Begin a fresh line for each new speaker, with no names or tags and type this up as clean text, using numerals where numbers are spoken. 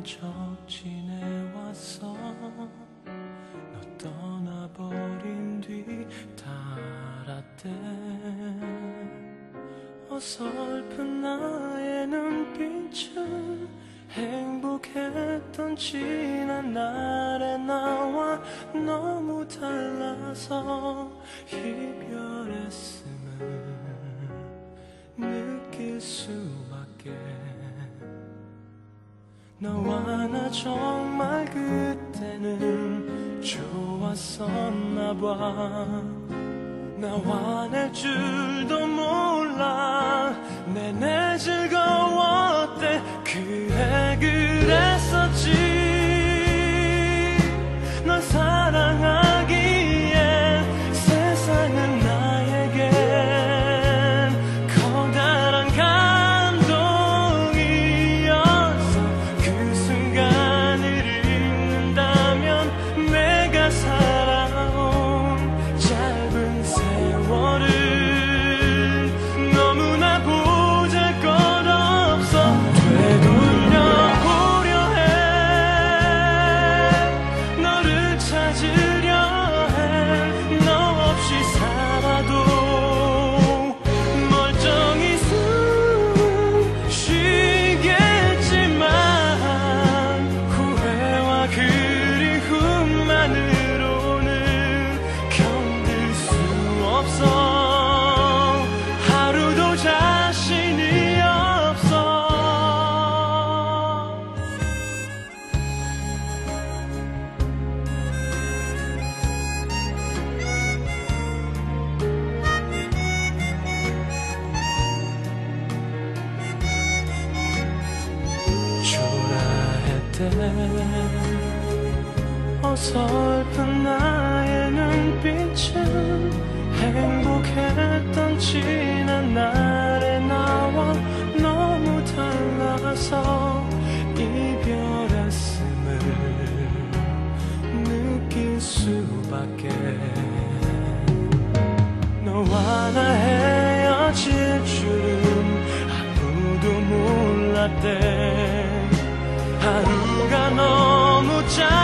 적 지내왔어. 너 떠나버린 뒤 달았대. 어설픈 나의 눈빛은 행복했던 지난 날의 나와 너무 달라서 이별했음을 느낄 수밖에. 너와 나 정말 그때는 좋았었나봐. 나 화낼 줄도 몰라. 내내 즐거웠대. 그래 그랬었지. 널 사랑하기엔 세상은 나에겐 커다란 감동이었어. 그 순간을 잊는다면 내가 살아온 짧은 세월을 너무나 보잘것없어. 되돌려보려 해. 너를 찾으려 해. 너 없이 살아도 멀쩡히 숨 쉬겠지만 후회와 그리움만으로는 견딜 수 없어. 하루도 자신이 없어. 초라했대. 어설픈 나의 눈빛은 행복했던 지난 날의 나와 너무 달라서 이별했음을 느낄 수밖에. 너와 나 헤어질 줄은 아무도 몰랐대. 하루가 너무 짧아